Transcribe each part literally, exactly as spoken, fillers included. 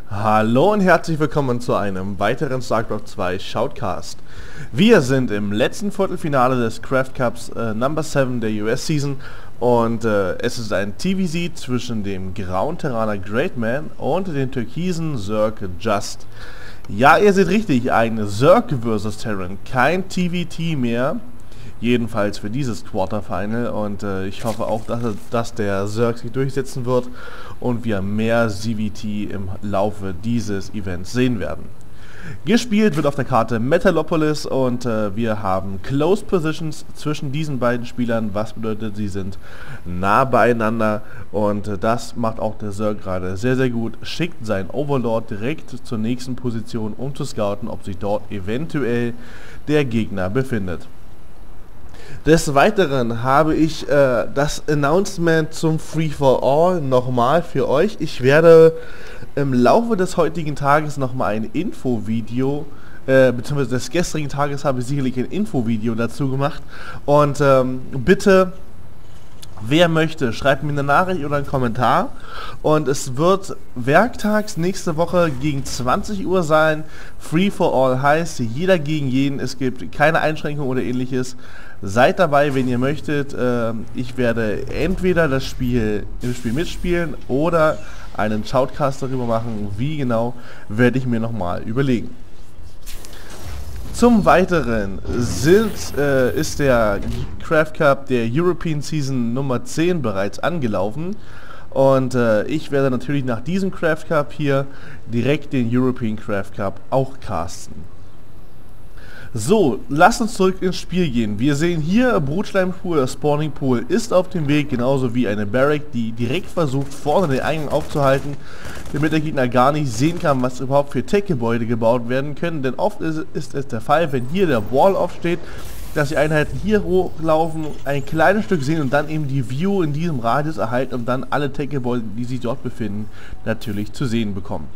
Hallo und herzlich willkommen zu einem weiteren StarCraft zwei Shoutcast. Wir sind im letzten Viertelfinale des Craft Cups äh, Number sieben der U S Season und äh, es ist ein T V Z zwischen dem grauen Terraner Greatman und dem türkisen Zerg Just. Ja, ihr seht richtig, ein Zerg versus Terran, kein T V T mehr. Jedenfalls für dieses Quarterfinal und äh, ich hoffe auch, dass, dass der Zerg sich durchsetzen wird und wir mehr C V T im Laufe dieses Events sehen werden. Gespielt wird auf der Karte Metalopolis und äh, wir haben Close Positions zwischen diesen beiden Spielern, was bedeutet, sie sind nah beieinander und äh, das macht auch der Zerg gerade sehr sehr gut, schickt seinen Overlord direkt zur nächsten Position, um zu scouten, ob sich dort eventuell der Gegner befindet. Des Weiteren habe ich äh, das Announcement zum Free for All nochmal für euch. Ich werde im Laufe des heutigen Tages nochmal ein Infovideo, äh, beziehungsweise des gestrigen Tages habe ich sicherlich ein Infovideo dazu gemacht. Und ähm, bitte, wer möchte, schreibt mir eine Nachricht oder einen Kommentar. Und es wird werktags nächste Woche gegen zwanzig Uhr sein. Free for All heißt jeder gegen jeden. Es gibt keine Einschränkungen oder ähnliches. Seid dabei, wenn ihr möchtet. Äh, ich werde entweder das Spiel im Spiel mitspielen oder einen Shoutcast darüber machen. Wie genau, werde ich mir nochmal überlegen. Zum Weiteren sind, äh, ist der Craft Cup der European Season Nummer zehn bereits angelaufen und äh, ich werde natürlich nach diesem Craft Cup hier direkt den European Craft Cup auch casten. So, lasst uns zurück ins Spiel gehen. Wir sehen hier, Brutschleimpool, der Spawning Pool ist auf dem Weg, genauso wie eine Barrack, die direkt versucht, vorne den Eingang aufzuhalten, damit der Gegner gar nicht sehen kann, was überhaupt für Tech-Gebäude gebaut werden können. Denn oft ist, ist es der Fall, wenn hier der Wall aufsteht, dass die Einheiten hier hochlaufen, ein kleines Stück sehen und dann eben die View in diesem Radius erhalten und dann alle Tech-Gebäude, die sich dort befinden, natürlich zu sehen bekommen.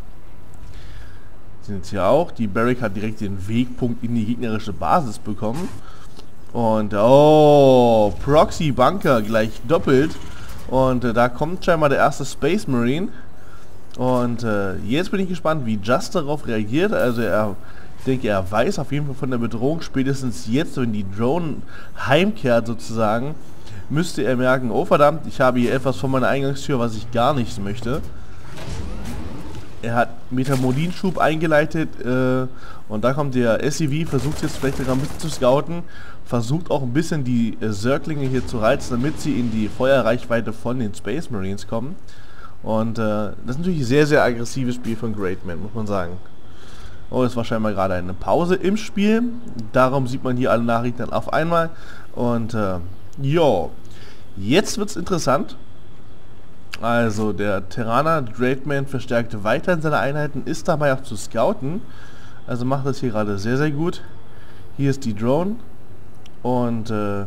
Sind jetzt hier auch. Die Barrack hat direkt den Wegpunkt in die gegnerische Basis bekommen. Und oh, Proxy Bunker gleich doppelt. Und äh, da kommt scheinbar der erste Space Marine. Und äh, jetzt bin ich gespannt, wie Just darauf reagiert. Also er, ich denke, er weiß auf jeden Fall von der Bedrohung. Spätestens jetzt, wenn die Drone heimkehrt sozusagen, müsste er merken, oh verdammt, ich habe hier etwas von meiner Eingangstür, was ich gar nicht möchte. Er hat Metamodinschub eingeleitet äh, und da kommt der S C V, versucht jetzt vielleicht sogar ein bisschen zu scouten, versucht auch ein bisschen die äh, Zerglinge hier zu reizen, damit sie in die Feuerreichweite von den Space Marines kommen. Und äh, das ist natürlich ein sehr, sehr aggressives Spiel von Greatman, muss man sagen. Oh, es war scheinbar gerade eine Pause im Spiel, darum sieht man hier alle Nachrichten dann auf einmal. Und äh, jo, jetzt wird es interessant. Also der Terraner Greatman verstärkt weiterhin seine Einheiten, ist dabei auch zu scouten. Also macht das hier gerade sehr sehr gut. Hier ist die Drone. Und äh,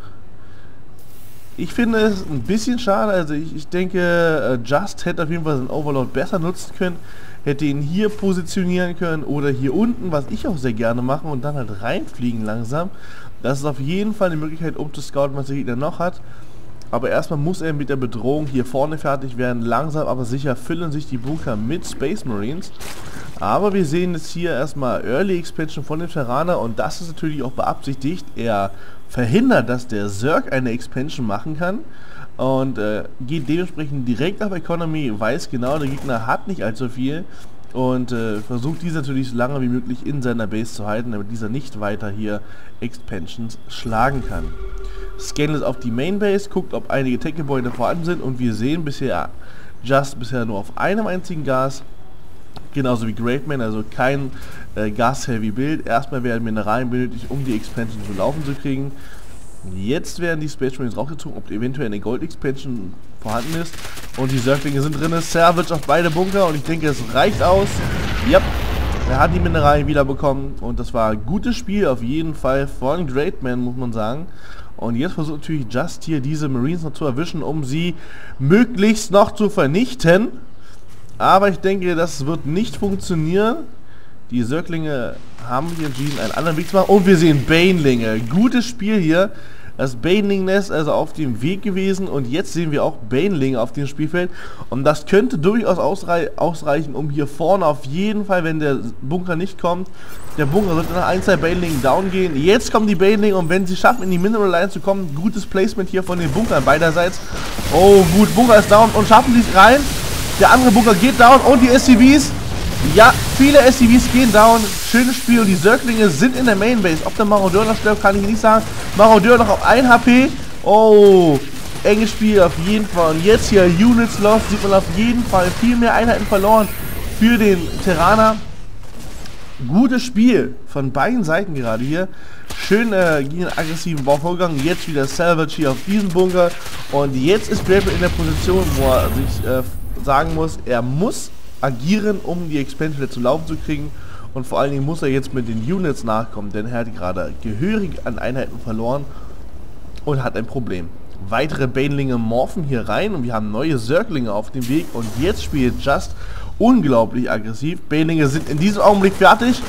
ich finde es ein bisschen schade. Also ich, ich denke, äh, Just hätte auf jeden Fall seinen Overlord besser nutzen können. Hätte ihn hier positionieren können oder hier unten, was ich auch sehr gerne mache, und dann halt reinfliegen langsam. Das ist auf jeden Fall eine Möglichkeit, um zu scouten, was der Gegner noch hat. Aber erstmal muss er mit der Bedrohung hier vorne fertig werden. Langsam aber sicher füllen sich die Bunker mit Space Marines. Aber wir sehen jetzt hier erstmal Early Expansion von dem Terraner und das ist natürlich auch beabsichtigt. Er verhindert, dass der Zerg eine Expansion machen kann und äh, geht dementsprechend direkt auf Economy, weiß genau, der Gegner hat nicht allzu viel und äh, versucht diese natürlich so lange wie möglich in seiner Base zu halten, damit dieser nicht weiter hier Expansions schlagen kann. Scannet auf die Mainbase, guckt, ob einige Tech-Gebäude vorhanden sind und wir sehen bisher Just bisher nur auf einem einzigen Gas, genauso wie Greatman, also kein äh, Gas-Heavy-Bild. Erstmal werden Mineralien benötigt, um die Expansion zu laufen zu kriegen. Jetzt werden die Space Marines rausgezogen, ob eventuell eine Gold-Expansion vorhanden ist und die Zerglinge sind drin. Savage auf beide Bunker und ich denke, es reicht aus. Yep. Er hat die Mineralien wieder bekommen und das war ein gutes Spiel auf jeden Fall von Greatman, muss man sagen. Und jetzt versucht natürlich Just hier diese Marines noch zu erwischen, um sie möglichst noch zu vernichten. Aber ich denke, das wird nicht funktionieren. Die Zerglinge haben hier entschieden, einen anderen Weg zu machen. Und wir sehen Banelinge. Gutes Spiel hier. Das Baneling-Nest also auf dem Weg gewesen und jetzt sehen wir auch Baneling auf dem Spielfeld und das könnte durchaus ausrei ausreichen, um hier vorne auf jeden Fall, wenn der Bunker nicht kommt, der Bunker sollte nach ein, zwei Baneling down gehen. Jetzt kommen die Baneling und wenn sie schaffen, in die Mineral Line zu kommen, gutes Placement hier von den Bunkern beiderseits. Oh gut, Bunker ist down und schaffen sie es rein. Der andere Bunker geht down und die S C Vs, ja, viele S C Vs gehen down. Schönes Spiel und die Zerglinge sind in der Main Base. Ob der Marodeur noch stirbt, kann ich nicht sagen. Marodeur noch auf ein H P. Oh, enges Spiel auf jeden Fall. Und jetzt hier Units lost, sieht man auf jeden Fall viel mehr Einheiten verloren für den Terraner. Gutes Spiel von beiden Seiten gerade hier. Schön äh, gegen den aggressiven Bauvorgang. Jetzt wieder Salvage hier auf diesen Bunker. Und jetzt ist Brave in der Position, wo er sich äh, sagen muss, er muss agieren, um die Expansion zu laufen zu kriegen. Und vor allen Dingen muss er jetzt mit den Units nachkommen, denn er hat gerade gehörig an Einheiten verloren und hat ein Problem. Weitere Banelinge morphen hier rein und wir haben neue Zerglinge auf dem Weg und jetzt spielt Just unglaublich aggressiv. Banelinge sind in diesem Augenblick fertig.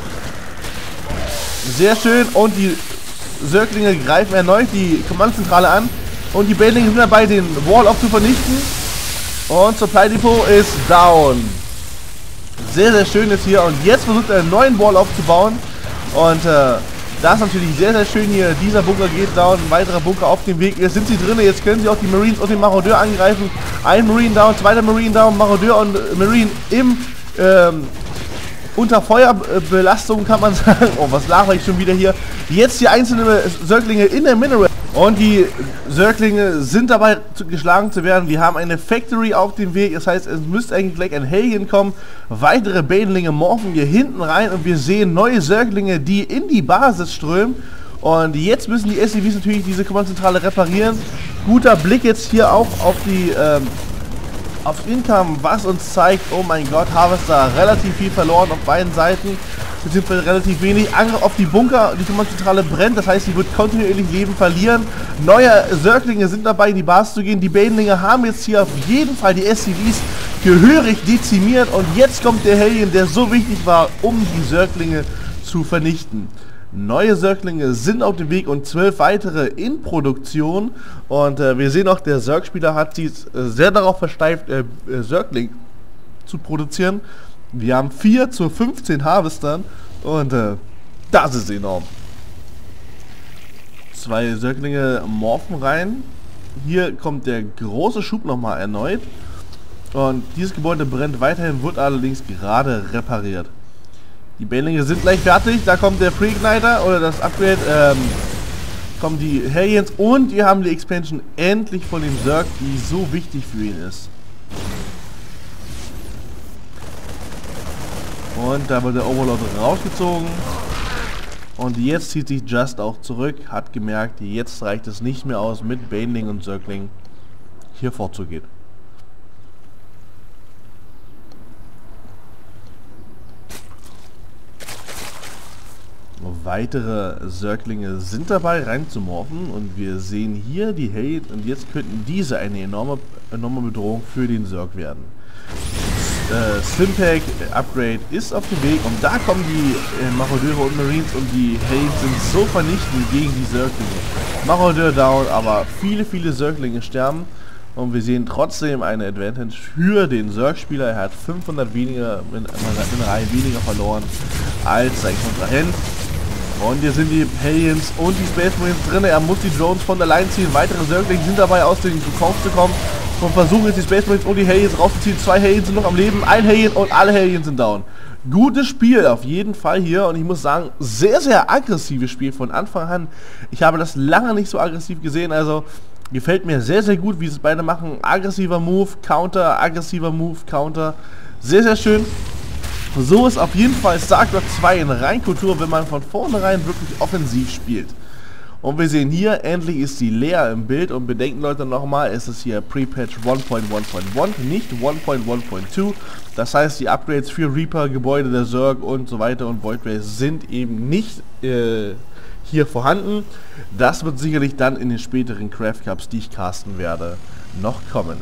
Sehr schön und die Zerglinge greifen erneut die Kommandozentrale an und die Banelinge sind dabei, den Wall auch zu vernichten. Und Supply Depot ist down. Sehr, sehr schön ist hier. Und jetzt versucht er einen neuen Wall aufzubauen. Und äh, das ist natürlich sehr, sehr schön hier. Dieser Bunker geht down. Ein weiterer Bunker auf dem Weg. Jetzt sind sie drin. Jetzt können sie auch die Marines und den Marodeur angreifen. Ein Marine down, zweiter Marine down. Marodeur und äh, Marine im ähm, unter Feuerbelastung, kann man sagen. Oh, was laber ich schon wieder hier. Jetzt die einzelnen Zerglinge in der Mineral. Und die Zerglinge sind dabei zu, geschlagen zu werden. Wir haben eine Factory auf dem Weg. Das heißt, es müsste eigentlich gleich ein Helgen kommen. Weitere Banelinge morphen hier hinten rein. Und wir sehen neue Zerglinge, die in die Basis strömen. Und jetzt müssen die S C Vs natürlich diese Kommandozentrale reparieren. Guter Blick jetzt hier auch auf die... Ähm, auf Income, was uns zeigt, oh mein Gott, Harvester relativ viel verloren auf beiden Seiten, beziehungsweise relativ wenig. Angriff auf die Bunker, die Kommandozentrale brennt, das heißt, sie wird kontinuierlich Leben verlieren. Neue Zerglinge sind dabei, in die Basis zu gehen. Die Banelinge haben jetzt hier auf jeden Fall die S C Vs gehörig dezimiert und jetzt kommt der Helgen, der so wichtig war, um die Zerglinge zu vernichten. Neue Zerglinge sind auf dem Weg und zwölf weitere in Produktion. Und äh, wir sehen auch, der Zerg-Spieler hat sich äh, sehr darauf versteift, äh, äh, Zergling zu produzieren. Wir haben vier zu fünfzehn Harvestern und äh, das ist enorm. Zwei Zerglinge morphen rein. Hier kommt der große Schub nochmal erneut. Und dieses Gebäude brennt weiterhin, wird allerdings gerade repariert. Die Banelinge sind gleich fertig, da kommt der Pre-Igniter oder das Upgrade, ähm, kommen die Hellions und wir haben die Expansion endlich von dem Zerg, die so wichtig für ihn ist. Und da wird der Overlord rausgezogen und jetzt zieht sich Just auch zurück, hat gemerkt, jetzt reicht es nicht mehr aus, mit Baneling und Zergling hier vorzugehen. Weitere Zerglinge sind dabei reinzumorphen und wir sehen hier die Hate und jetzt könnten diese eine enorme, enorme Bedrohung für den Zerg werden. Äh, Slimpack Upgrade ist auf dem Weg und da kommen die äh, Marodeure und Marines und die Hate sind so vernichtend gegen die Zerglinge. Marodeur down, aber viele, viele Zerglinge sterben und wir sehen trotzdem eine Advantage für den Zerg-Spieler. Er hat fünfhundert weniger, in einer Reihe weniger verloren als sein Kontrahent. Und hier sind die Hellions und die Space Marines drin. Er muss die Drones von der Line ziehen. Weitere Zerglinge sind dabei, aus den Kokons zu kommen. Und versuchen jetzt die Space Marines und die Hellions rauszuziehen. Zwei Hellions sind noch am Leben, ein Hellion und alle Hellions sind down. Gutes Spiel auf jeden Fall hier. Und ich muss sagen, sehr, sehr aggressives Spiel von Anfang an. Ich habe das lange nicht so aggressiv gesehen. Also gefällt mir sehr, sehr gut, wie sie es beide machen. Aggressiver Move, Counter, aggressiver Move, Counter. Sehr, sehr schön. So ist auf jeden Fall StarCraft zwei in Reinkultur, wenn man von vornherein wirklich offensiv spielt. Und wir sehen hier, endlich ist die Lea im Bild und bedenken Leute nochmal, es ist hier Pre-Patch eins Punkt eins Punkt eins, nicht eins Punkt eins Punkt zwei. Das heißt, die Upgrades für Reaper, Gebäude der Zerg und so weiter und Void Race sind eben nicht äh, hier vorhanden. Das wird sicherlich dann in den späteren Craft Cups, die ich casten werde, noch kommen.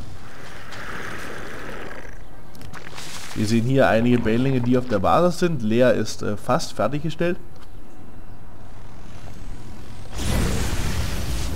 Wir sehen hier einige Banelinge, die auf der Basis sind. Lea ist äh, fast fertiggestellt.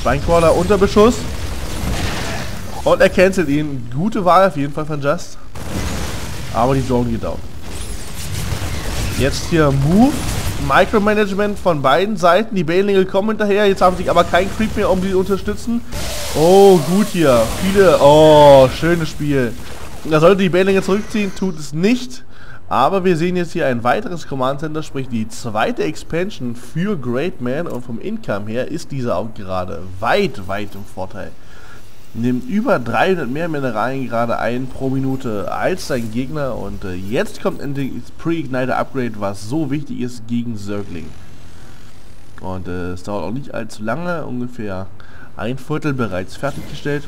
Spinecrawler unter Beschuss. Und er cancelt ihn. Gute Wahl auf jeden Fall von Just. Aber die Drone geht down. Jetzt hier Move. Micromanagement von beiden Seiten. Die Banelinge kommen hinterher. Jetzt haben sich aber kein Creep mehr, um die zu unterstützen. Oh, gut hier. Viele. Oh, schönes Spiel. Da sollte die Banelinge zurückziehen. Tut es nicht. Aber wir sehen jetzt hier ein weiteres Command Center. Sprich die zweite Expansion für Great Man. Und vom Income her ist dieser auch gerade weit, weit im Vorteil. Nimmt über dreihundert mehr Mineralien gerade ein pro Minute als sein Gegner und äh, jetzt kommt endlich das Pre-Igniter Upgrade, was so wichtig ist gegen Zergling. Und äh, es dauert auch nicht allzu lange, ungefähr ein Viertel bereits fertiggestellt.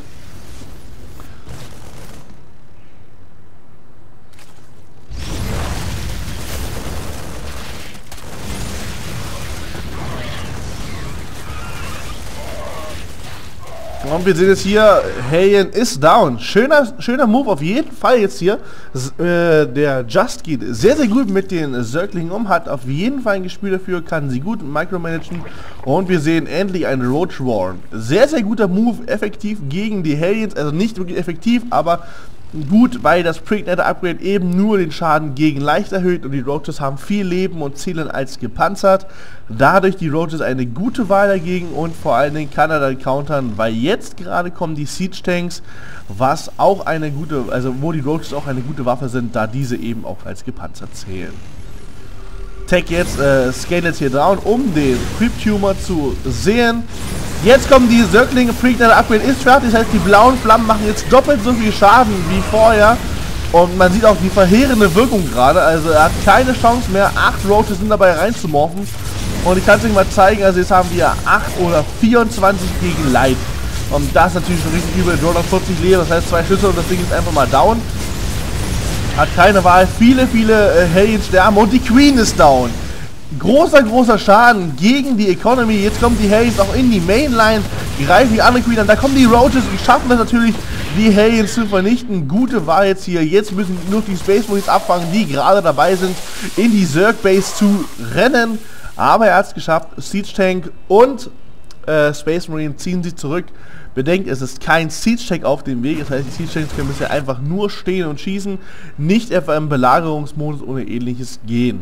Und wir sehen jetzt hier, Hellion ist down. Schöner, schöner Move auf jeden Fall jetzt hier. S äh, der Just geht sehr, sehr gut mit den Zerglingen um, hat auf jeden Fall ein Gespür dafür, kann sie gut micromanagen. Und wir sehen endlich einen Roach Warren. Sehr, sehr guter Move, effektiv gegen die Hellions, also nicht wirklich effektiv, aber gut, weil das Pre-Igniter Upgrade eben nur den Schaden gegen leicht erhöht und die Roaches haben viel Leben und zielen als gepanzert. Dadurch die Roaches eine gute Wahl dagegen und vor allen Dingen kann er dann countern, weil jetzt gerade kommen die Siege Tanks, was auch eine gute, also wo die Roaches auch eine gute Waffe sind, da diese eben auch als gepanzert zählen. Tech jetzt, äh, Scale jetzt hier down, um den Creep Tumor zu sehen. Jetzt kommen die Zerglinge, Pre-Igniter Upgrade ist fertig, das heißt die blauen Flammen machen jetzt doppelt so viel Schaden wie vorher. Und man sieht auch die verheerende Wirkung gerade, also er hat keine Chance mehr, acht Roaches sind dabei reinzumorphen. Und ich kann es euch mal zeigen, also jetzt haben wir acht oder vierundzwanzig gegen Light. Und das ist natürlich schon richtig übel, nur noch vierzig Leben, das heißt zwei Schüsse und das Ding ist einfach mal down. Hat keine Wahl, viele, viele äh, Hellions sterben und die Queen ist down. Großer, großer Schaden gegen die Economy. Jetzt kommen die Hellions auch in die Mainline, greifen die andere Queen an. Da kommen die Roaches und schaffen das natürlich, die Hellions zu vernichten. Gute Wahl jetzt hier. Jetzt müssen nur die Space Marines abfangen, die gerade dabei sind, in die Zerg Base zu rennen. Aber er hat es geschafft. Siege Tank und äh, Space Marine ziehen sich zurück. Bedenkt, es ist kein Siege Tank auf dem Weg. Das heißt, die Siege Tanks können bisher einfach nur stehen und schießen. Nicht etwa im Belagerungsmodus oder ähnliches gehen.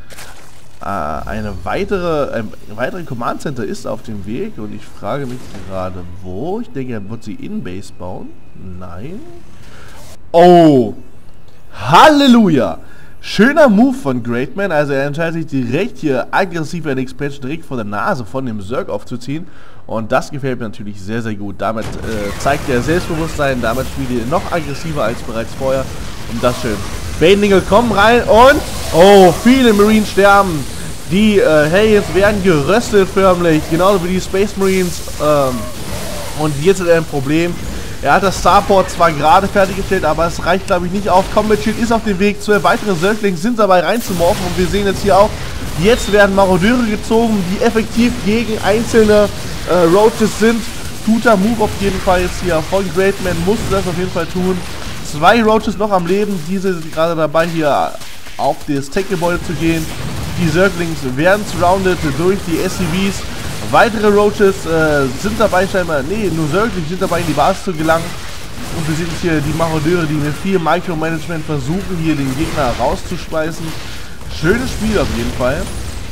Eine weitere, ein weitere Command Center ist auf dem Weg und ich frage mich gerade wo. Ich denke, er wird sie in Base bauen. Nein. Oh! Halleluja! Schöner Move von Great Man. Also er entscheidet sich direkt hier aggressiv eine Expansion direkt vor der Nase von dem Zerg aufzuziehen. Und das gefällt mir natürlich sehr, sehr gut. Damit äh, zeigt er Selbstbewusstsein. Damit spielt er noch aggressiver als bereits vorher. Und das schön. Banelinge kommen rein und oh, viele Marines sterben. Die äh, Hellions werden geröstet förmlich, genauso wie die Space Marines. Ähm, und jetzt ist er ein Problem. Er hat das Starport zwar gerade fertiggestellt, aber es reicht glaube ich nicht auf. Combat Shield ist auf dem Weg, zwei weitere Zerglings sind dabei reinzumorphen und wir sehen jetzt hier auch, jetzt werden Marodeure gezogen, die effektiv gegen einzelne äh, Roaches sind. Guter Move auf jeden Fall jetzt hier von Great Man, musste das auf jeden Fall tun. Zwei Roaches noch am Leben, diese sind gerade dabei hier auf das Tech-Gebäude zu gehen. Die Zerglings werden surrounded durch die S C Vs. Weitere Roaches äh, sind dabei scheinbar, nee, nur Zerglings sind dabei in die Basis zu gelangen. Und wir sehen jetzt hier die Marodeure, die mit viel Micromanagement versuchen, hier den Gegner rauszuschmeißen. Schönes Spiel auf jeden Fall.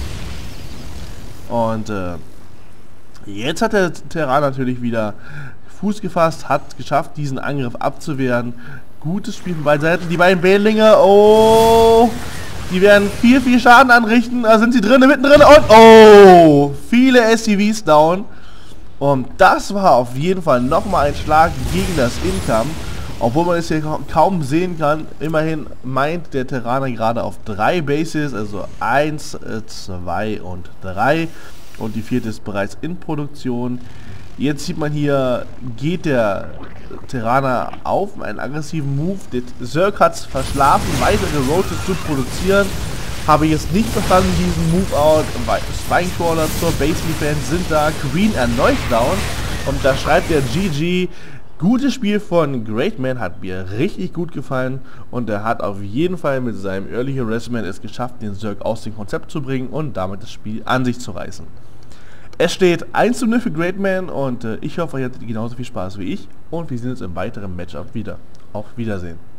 Und äh, jetzt hat der Terran natürlich wieder Fuß gefasst, hat geschafft, diesen Angriff abzuwehren. Gutes Spiel von beiden Seiten. Die beiden Banelinge, oh, die werden viel, viel Schaden anrichten. Da sind sie drin, mittendrin und oh, viele S C Vs down. Und das war auf jeden Fall nochmal ein Schlag gegen das Income. Obwohl man es hier kaum sehen kann, immerhin meint der Terraner gerade auf drei Bases, also eins, zwei und drei. Und die vierte ist bereits in Produktion. Jetzt sieht man hier, geht der Terraner auf einen aggressiven Move. Der Zerg hat es verschlafen, weitere Roaches zu produzieren. Habe jetzt nicht verstanden diesen Move-Out. Spinecrawler zur Base Defense sind da. Queen erneut down. Und da schreibt der G G. Gutes Spiel von Great Man, hat mir richtig gut gefallen. Und er hat auf jeden Fall mit seinem Early Harassment es geschafft, den Zerg aus dem Konzept zu bringen und damit das Spiel an sich zu reißen. Es steht eins zu null für Greatman und äh, ich hoffe, ihr hattet genauso viel Spaß wie ich und wir sehen uns im weiteren Matchup wieder. Auf Wiedersehen.